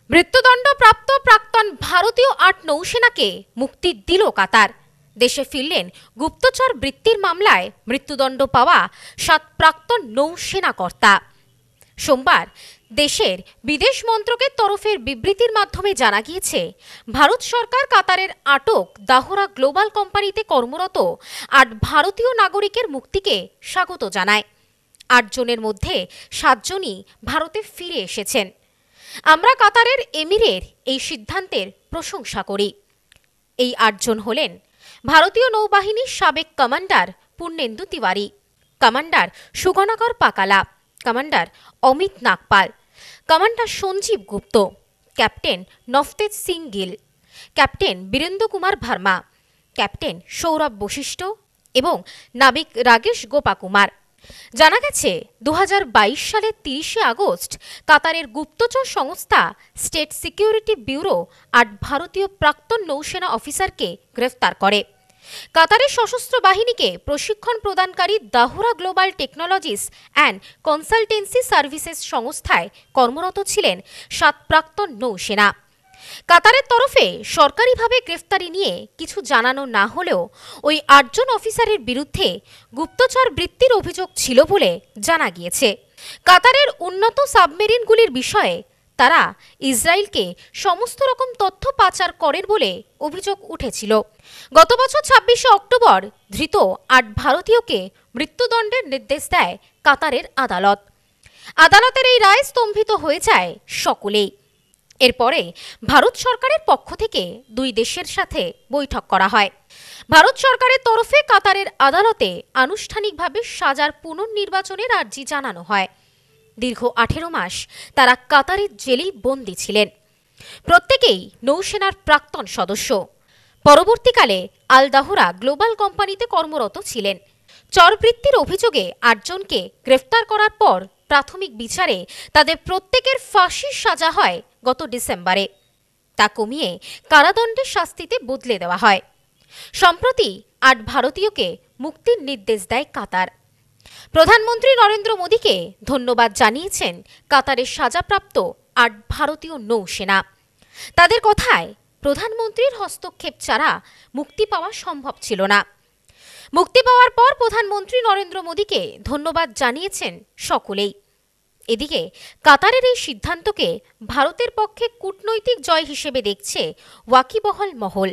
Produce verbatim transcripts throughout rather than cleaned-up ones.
মৃত্যুদণ্ডপ্রাপ্ত প্রাক্তন ভারতীয় আট নৌসেনাকে মুক্তি দিল কাতার। দেশে ফিরলেন গুপ্তচর বৃত্তির মামলায় মৃত্যুদণ্ড পাওয়া সাত প্রাক্তন নৌসেনা কর্তা। সোমবার দেশের বিদেশ মন্ত্রকের তরফের বিবৃতির মাধ্যমে জানা গিয়েছে, ভারত সরকার কাতারের আটক দাহরা গ্লোবাল কোম্পানিতে কর্মরত আট ভারতীয় নাগরিকের মুক্তিকে স্বাগত জানায়। আটজনের মধ্যে সাতজনই ভারতে ফিরে এসেছেন। আমরা কাতারের এমিরের এই সিদ্ধান্তের প্রশংসা করি। এই আটজন হলেন ভারতীয় নৌবাহিনীর সাবেক commander Purnendu Tiwari, commander Sugunakar Pakala, commander Amit Nagpal, commander Sanjeev Gupta, captain Navtej Singh Gill, captain Birendra Kumar Verma, captain Saurabh Vashisht এবং নাবিক রাগেশ গোপাকুমার। জানা গেছে, দু হাজার বাইশ সালের তিরিশে আগস্ট কাতারের গুপ্তচর সংস্থা স্টেট সিকিউরিটি ব্যুরো আট ভারতীয় প্রাক্তন নৌসেনা অফিসারকে গ্রেফতার করে। কাতারের সশস্ত্র বাহিনীকে প্রশিক্ষণ প্রদানকারী Dahra global technologies and consultancy services সংস্থায় কর্মরত ছিলেন সাত প্রাক্তন নৌসেনা। কাতারের তরফে সরকারিভাবে গ্রেফতারি নিয়ে কিছু জানানো না হলেও ওই আটজন অফিসারের বিরুদ্ধে গুপ্তচর বৃত্তির অভিযোগ ছিল বলে জানা গিয়েছে। কাতারের উন্নত সাবমেরিনগুলির বিষয়ে তারা ইসরায়েলকে সমস্ত রকম তথ্য পাচার করেন বলে অভিযোগ উঠেছিল। গত বছর ছাব্বিশে অক্টোবর ধৃত আট ভারতীয়কে মৃত্যুদণ্ডের নির্দেশ দেয় কাতারের আদালত। আদালতের এই রায় স্তম্ভিত হয়ে যায় সকলেই। এরপরে ভারত সরকারের পক্ষ থেকে দুই দেশের সাথে বৈঠক করা হয়। ভারত সরকারের তরফে কাতারের আদালতে আনুষ্ঠানিকভাবে সাজার পুনর্নির্বাচনের আর্জি জানানো হয়। দীর্ঘ আঠেরো মাস তারা কাতারের জেলেই বন্দী ছিলেন। প্রত্যেকেই নৌসেনার প্রাক্তন সদস্য। পরবর্তীকালে আল দাহরা গ্লোবাল কোম্পানিতে কর্মরত ছিলেন। চরবৃত্তির অভিযোগে আটজনকে গ্রেফতার করার পর প্রাথমিক বিচারে তাদের প্রত্যেকের ফাঁসির সাজা হয় গত ডিসেম্বরে। তা কমিয়ে কারাদণ্ডের শাস্তিতে বদলে দেওয়া হয়। সম্প্রতি আট ভারতীয়কে মুক্তির নির্দেশ দেয় কাতার। প্রধানমন্ত্রী নরেন্দ্র মোদীকে ধন্যবাদ জানিয়েছেন কাতারের সাজাপ্রাপ্ত আট ভারতীয় নৌসেনা। তাদের কথায়, প্রধানমন্ত্রীর হস্তক্ষেপ ছাড়া মুক্তি পাওয়া সম্ভব ছিল না। মুক্তি পাওয়ার পর প্রধানমন্ত্রী নরেন্দ্র মোদীকে ধন্যবাদ জানিয়েছেন সকলেই। এদিকে কাতারের এই সিদ্ধান্তকে ভারতের পক্ষে কূটনৈতিক জয় হিসেবে দেখছে ওয়াকিবহাল মহল।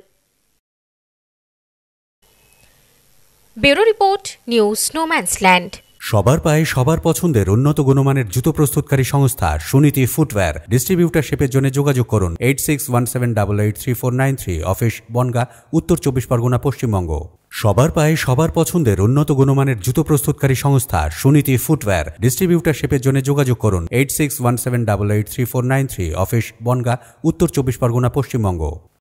Bureau report, news no man's land. সবার পায়ে সবার পছন্দের উন্নত গুণমানের জুতো প্রস্তুতকারী সংস্থা সুনীতি ফুটওয়্যার ডিস্ট্রিবিউটারশিপের জন্য যোগাযোগ করুন eight six one seven double eight three four nine three, office Bongaon, Uttar Chabbish Pargana, Paschimbanga. সবার পায়ে সবার পছন্দের উন্নত গুণমানের জুতো প্রস্তুতকারী সংস্থা সুনীতি ফুটওয়্যার ডিস্ট্রিবিউটারশিপের জন্য যোগাযোগ করুন eight six one seven double eight three four nine three, office Bongaon, Uttar Chabbish Pargana, Paschimbanga.